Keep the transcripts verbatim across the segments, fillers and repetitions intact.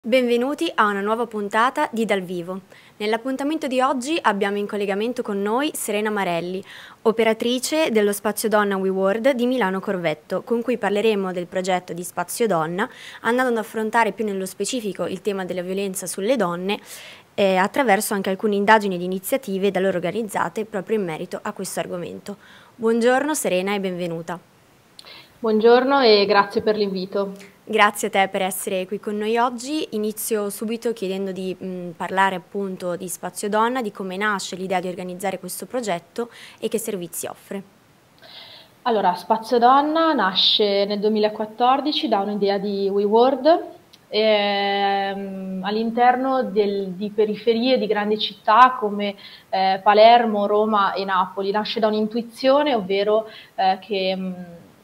Benvenuti a una nuova puntata di Dal Vivo. Nell'appuntamento di oggi abbiamo in collegamento con noi Serena Marelli, operatrice dello Spazio Donna WeWorld di Milano Corvetto, con cui parleremo del progetto di Spazio Donna, andando ad affrontare più nello specifico il tema della violenza sulle donne, eh, attraverso anche alcune indagini ed iniziative da loro organizzate proprio in merito a questo argomento. Buongiorno Serena e benvenuta. Buongiorno e grazie per l'invito. Grazie a te per essere qui con noi oggi. Inizio subito chiedendo di mh, parlare appunto di Spazio Donna, di come nasce l'idea di organizzare questo progetto e che servizi offre. Allora, Spazio Donna nasce nel duemilaquattordici da un'idea di WeWorld ehm, all'interno di periferie di grandi città come eh, Palermo, Roma e Napoli. Nasce da un'intuizione, ovvero eh, che mh,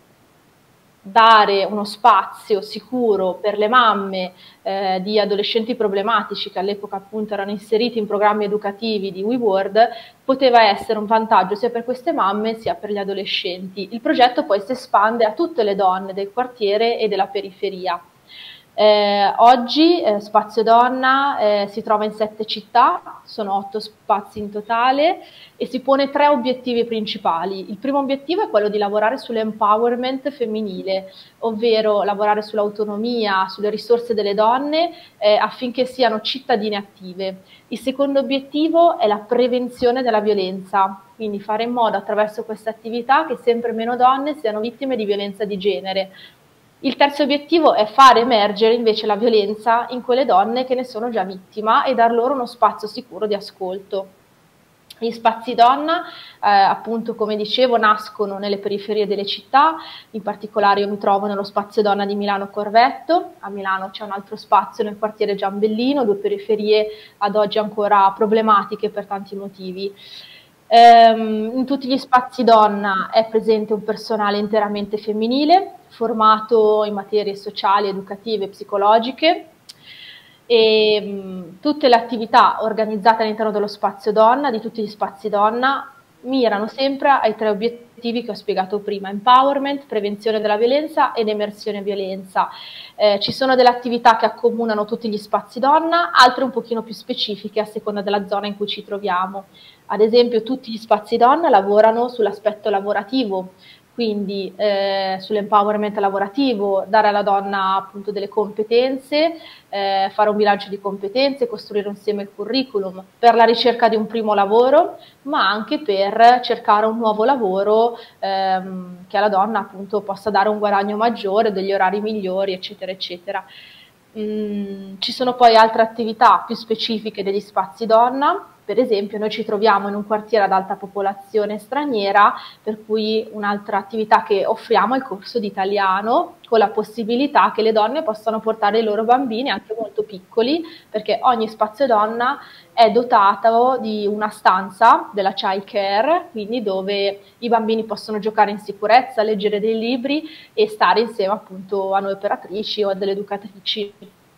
dare uno spazio sicuro per le mamme eh, di adolescenti problematici che all'epoca appunto erano inseriti in programmi educativi di WeWorld poteva essere un vantaggio sia per queste mamme sia per gli adolescenti. Il progetto poi si espande a tutte le donne del quartiere e della periferia. Eh, oggi eh, Spazio Donna eh, si trova in sette città, sono otto spazi in totale e si pone tre obiettivi principali. Il primo obiettivo è quello di lavorare sull'empowerment femminile, ovvero lavorare sull'autonomia, sulle risorse delle donne eh, affinché siano cittadine attive. Il secondo obiettivo è la prevenzione della violenza, quindi fare in modo attraverso questa attività che sempre meno donne siano vittime di violenza di genere. Il terzo obiettivo è fare emergere invece la violenza in quelle donne che ne sono già vittima e dar loro uno spazio sicuro di ascolto. Gli spazi donna, eh, appunto come dicevo, nascono nelle periferie delle città, in particolare io mi trovo nello Spazio Donna di Milano Corvetto, a Milano c'è un altro spazio nel quartiere Giambellino, due periferie ad oggi ancora problematiche per tanti motivi. Um, in tutti gli spazi donna è presente un personale interamente femminile, formato in materie sociali, educative e psicologiche e um, tutte le attività organizzate all'interno dello spazio donna, di tutti gli spazi donna, mirano sempre ai tre obiettivi che ho spiegato prima: empowerment, prevenzione della violenza ed emersione violenza. Eh, ci sono delle attività che accomunano tutti gli spazi donna, altre un pochino più specifiche a seconda della zona in cui ci troviamo. Ad esempio, tutti gli spazi donna lavorano sull'aspetto lavorativo, quindi eh, sull'empowerment lavorativo, dare alla donna appunto delle competenze, eh, fare un bilancio di competenze, costruire insieme il curriculum per la ricerca di un primo lavoro, ma anche per cercare un nuovo lavoro ehm, che alla donna appunto possa dare un guadagno maggiore, degli orari migliori, eccetera, eccetera. Mm, ci sono poi altre attività più specifiche degli spazi donna. Per esempio noi ci troviamo in un quartiere ad alta popolazione straniera, per cui un'altra attività che offriamo è il corso di italiano, con la possibilità che le donne possano portare i loro bambini anche molto piccoli, perché ogni spazio donna è dotato di una stanza della child care, quindi dove i bambini possono giocare in sicurezza, leggere dei libri e stare insieme appunto a noi operatrici o a delle educatrici.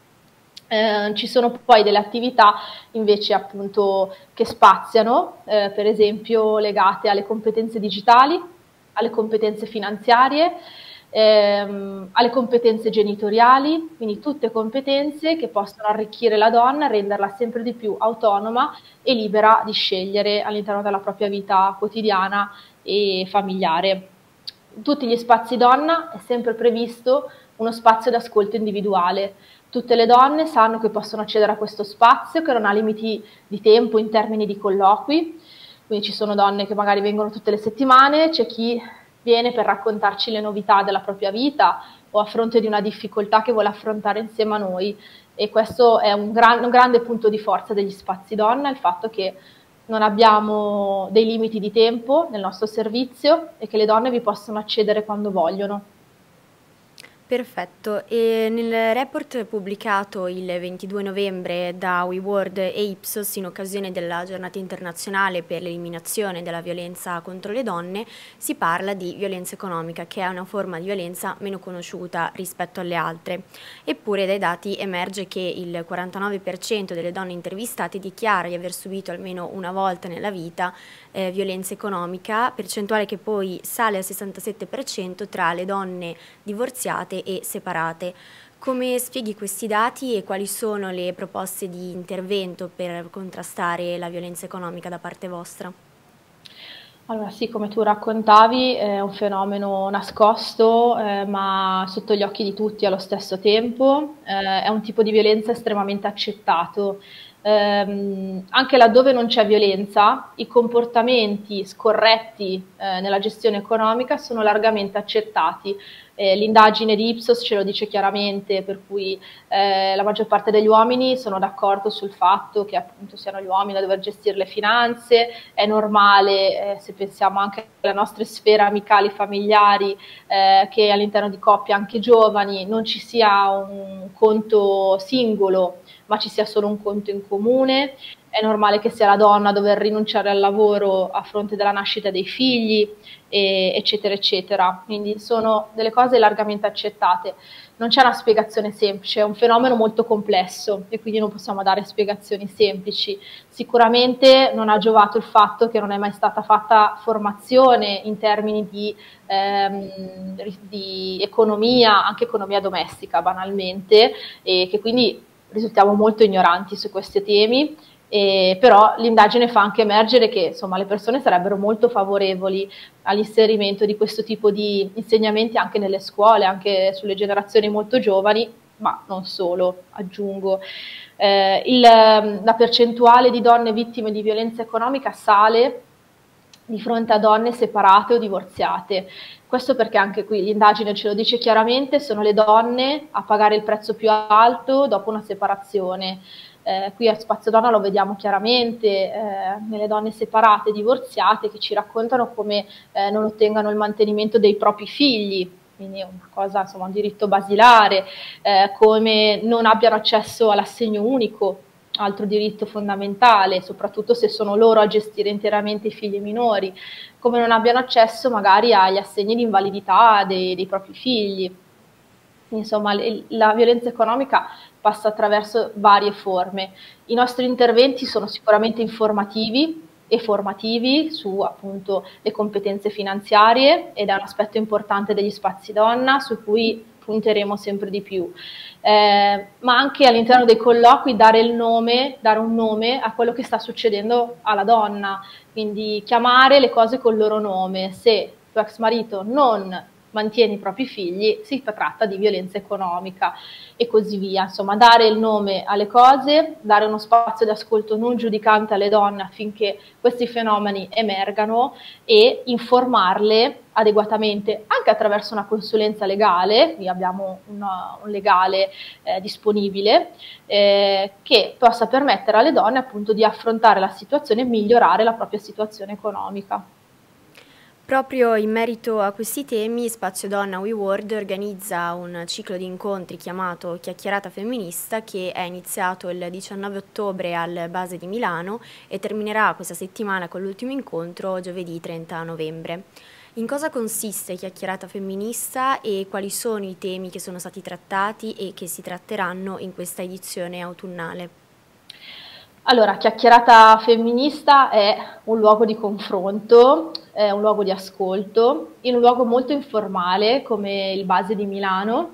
Eh, ci sono poi delle attività invece appunto che spaziano, eh, per esempio legate alle competenze digitali, alle competenze finanziarie, ehm, alle competenze genitoriali, quindi tutte competenze che possono arricchire la donna e renderla sempre di più autonoma e libera di scegliere all'interno della propria vita quotidiana e familiare. In tutti gli spazi donna è sempre previsto uno spazio d'ascolto individuale. Tutte le donne sanno che possono accedere a questo spazio, che non ha limiti di tempo in termini di colloqui, quindi ci sono donne che magari vengono tutte le settimane, c'è chi viene per raccontarci le novità della propria vita o a fronte di una difficoltà che vuole affrontare insieme a noi, e questo è un, gran, un grande punto di forza degli spazi donna, il fatto che non abbiamo dei limiti di tempo nel nostro servizio e che le donne vi possono accedere quando vogliono. Perfetto, e nel report pubblicato il ventidue novembre da WeWorld e Ipsos in occasione della giornata internazionale per l'eliminazione della violenza contro le donne si parla di violenza economica, che è una forma di violenza meno conosciuta rispetto alle altre. Eppure dai dati emerge che il quarantanove per cento delle donne intervistate dichiara di aver subito almeno una volta nella vita eh, violenza economica, percentuale che poi sale al sessantasette per cento tra le donne divorziate e separate. Come spieghi questi dati e quali sono le proposte di intervento per contrastare la violenza economica da parte vostra? Allora sì, come tu raccontavi, è un fenomeno nascosto, eh, ma sotto gli occhi di tutti allo stesso tempo. Eh, è un tipo di violenza estremamente accettato. Ehm, anche laddove non c'è violenza, i comportamenti scorretti, eh, nella gestione economica sono largamente accettati. Eh, l'indagine di Ipsos ce lo dice chiaramente, per cui eh, la maggior parte degli uomini sono d'accordo sul fatto che appunto siano gli uomini a dover gestire le finanze. È normale, eh, se pensiamo anche alle nostre sfere amicali, familiari, eh, che all'interno di coppie anche giovani non ci sia un conto singolo, ma ci sia solo un conto in comune. È normale che sia la donna a dover rinunciare al lavoro a fronte della nascita dei figli, e, eccetera, eccetera. Quindi sono delle cose largamente accettate. Non c'è una spiegazione semplice, è un fenomeno molto complesso e quindi non possiamo dare spiegazioni semplici. Sicuramente non ha giovato il fatto che non è mai stata fatta formazione in termini di, ehm, di economia, anche economia domestica banalmente, e che quindi risultiamo molto ignoranti su questi temi. Eh, però l'indagine fa anche emergere che insomma, le persone sarebbero molto favorevoli all'inserimento di questo tipo di insegnamenti anche nelle scuole, anche sulle generazioni molto giovani, ma non solo, aggiungo. Eh, il, la percentuale di donne vittime di violenza economica sale di fronte a donne separate o divorziate. Questo perché anche qui l'indagine ce lo dice chiaramente, sono le donne a pagare il prezzo più alto dopo una separazione. Eh, qui a Spazio Donna lo vediamo chiaramente, eh, nelle donne separate, divorziate, che ci raccontano come eh, non ottengano il mantenimento dei propri figli, quindi è una cosa, insomma, un diritto basilare, eh, come non abbiano accesso all'assegno unico, altro diritto fondamentale, soprattutto se sono loro a gestire interamente i figli minori, come non abbiano accesso magari agli assegni di invalidità dei, dei propri figli. Insomma, la violenza economica passa attraverso varie forme. I nostri interventi sono sicuramente informativi e formativi su appunto le competenze finanziarie ed è un aspetto importante degli spazi donna su cui punteremo sempre di più. Eh, ma anche all'interno dei colloqui dare il nome, dare un nome a quello che sta succedendo alla donna, quindi chiamare le cose col loro nome. Se tuo ex marito non mantiene i propri figli, si tratta di violenza economica e così via. Insomma, dare il nome alle cose, dare uno spazio di ascolto non giudicante alle donne affinché questi fenomeni emergano e informarle adeguatamente anche attraverso una consulenza legale. Qui abbiamo una, un legale eh, disponibile eh, che possa permettere alle donne appunto di affrontare la situazione e migliorare la propria situazione economica. Proprio in merito a questi temi, Spazio Donna WeWorld organizza un ciclo di incontri chiamato Chiacchierata Femminista che è iniziato il diciannove ottobre al Base di Milano e terminerà questa settimana con l'ultimo incontro giovedì trenta novembre. In cosa consiste Chiacchierata Femminista e quali sono i temi che sono stati trattati e che si tratteranno in questa edizione autunnale? Allora, Chiacchierata Femminista è un luogo di confronto, è un luogo di ascolto, in un luogo molto informale come il Base di Milano.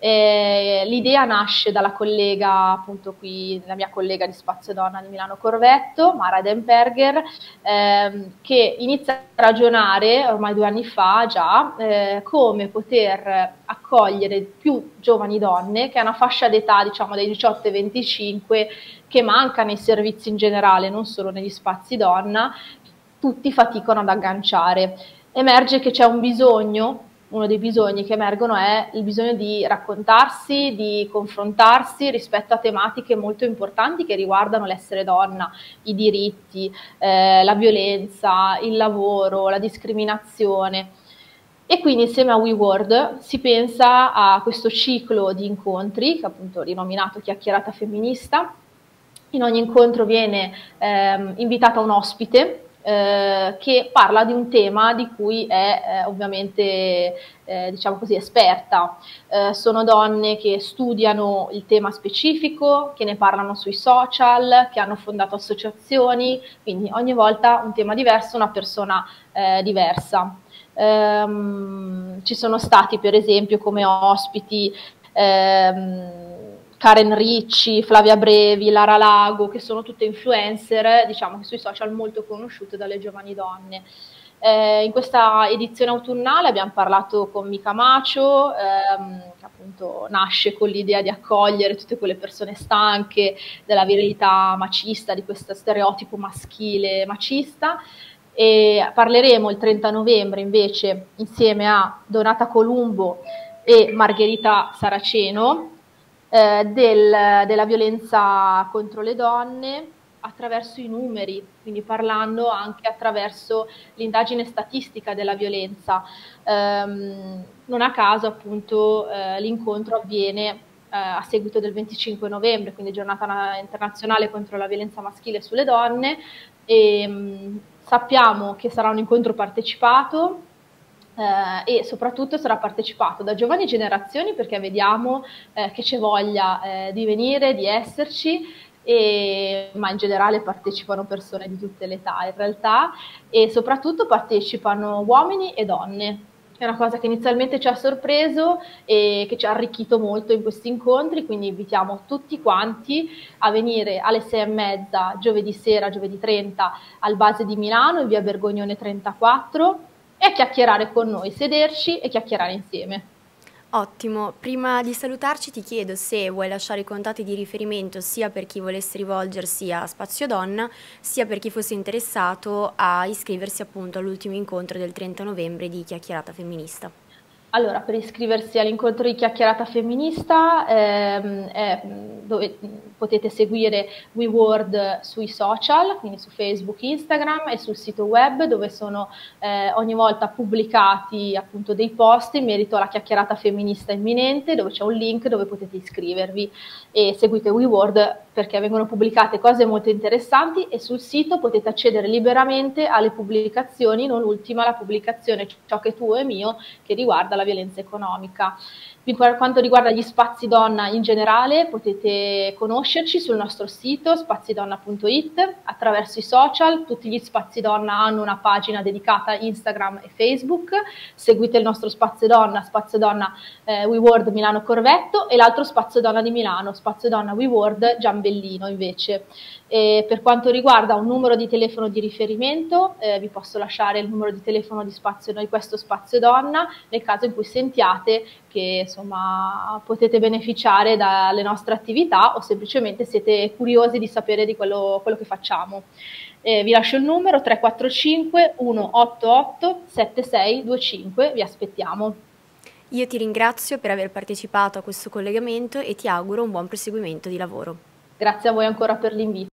Eh, l'idea nasce dalla collega, appunto qui, la mia collega di Spazio Donna di Milano Corvetto, Mara Demperger, ehm, che inizia a ragionare ormai due anni fa già eh, come poter accogliere più giovani donne che hanno una fascia d'età diciamo dai diciotto ai venticinque che manca nei servizi in generale, non solo negli spazi donna, tutti faticano ad agganciare. Emerge che c'è un bisogno, uno dei bisogni che emergono è il bisogno di raccontarsi, di confrontarsi rispetto a tematiche molto importanti che riguardano l'essere donna, i diritti, eh, la violenza, il lavoro, la discriminazione. E quindi insieme a WeWorld si pensa a questo ciclo di incontri, che appunto rinominato Chiacchierata Femminista. In ogni incontro viene ehm, invitata un ospite eh, che parla di un tema di cui è eh, ovviamente eh, diciamo così, esperta. Eh, sono donne che studiano il tema specifico, che ne parlano sui social, che hanno fondato associazioni, quindi ogni volta un tema diverso, una persona eh, diversa. Um, ci sono stati per esempio come ospiti ehm, Karen Ricci, Flavia Brevi, Lara Lago, che sono tutte influencer, diciamo che sui social molto conosciute dalle giovani donne. Eh, in questa edizione autunnale abbiamo parlato con Mica Macio, ehm, che appunto nasce con l'idea di accogliere tutte quelle persone stanche della virilità macista, di questo stereotipo maschile macista. E parleremo il trenta novembre invece insieme a Donata Columbo e Margherita Saraceno eh, del, della violenza contro le donne attraverso i numeri, quindi parlando anche attraverso l'indagine statistica della violenza. Um, non a caso appunto eh, l'incontro avviene eh, a seguito del venticinque novembre, quindi giornata internazionale contro la violenza maschile sulle donne, e um, sappiamo che sarà un incontro partecipato, Eh, e soprattutto sarà partecipato da giovani generazioni, perché vediamo eh, che c'è voglia eh, di venire, di esserci, e, ma in generale partecipano persone di tutte le età in realtà, e soprattutto partecipano uomini e donne. È una cosa che inizialmente ci ha sorpreso e che ci ha arricchito molto in questi incontri, quindi invitiamo tutti quanti a venire alle sei e mezza giovedì sera, giovedì trenta, al Base di Milano in via Bergognone trentaquattro, e a chiacchierare con noi, sederci e chiacchierare insieme. Ottimo, prima di salutarci ti chiedo se vuoi lasciare i contatti di riferimento sia per chi volesse rivolgersi a Spazio Donna, sia per chi fosse interessato a iscriversi appunto all'ultimo incontro del trenta novembre di Chiacchierata Femminista. Allora, per iscriversi all'incontro di Chiacchierata Femminista ehm, è, dove potete seguire WeWorld sui social, quindi su Facebook, Instagram, e sul sito web, dove sono eh, ogni volta pubblicati appunto dei post in merito alla chiacchierata femminista imminente, dove c'è un link dove potete iscrivervi, e seguite WeWorld perché vengono pubblicate cose molto interessanti, e sul sito potete accedere liberamente alle pubblicazioni, non ultima la pubblicazione Ciò che tu è mio, che riguarda la violenza economica. Per quanto riguarda gli spazi donna in generale, potete conoscerci sul nostro sito spazidonna punto it, attraverso i social. Tutti gli spazi donna hanno una pagina dedicata a Instagram e Facebook. Seguite il nostro spazio donna, spazio donna eh, WeWorld Milano Corvetto, e l'altro spazio donna di Milano, spazio donna WeWorld Giambellino invece. E per quanto riguarda un numero di telefono di riferimento, eh, vi posso lasciare il numero di telefono di, spazio, di questo spazio donna, nel caso in cui sentiate che insomma potete beneficiare dalle nostre attività, o semplicemente siete curiosi di sapere di quello, quello che facciamo. Eh, vi lascio il numero tre quattro cinque uno otto otto sette sei due cinque, vi aspettiamo. Io ti ringrazio per aver partecipato a questo collegamento e ti auguro un buon proseguimento di lavoro. Grazie a voi ancora per l'invito.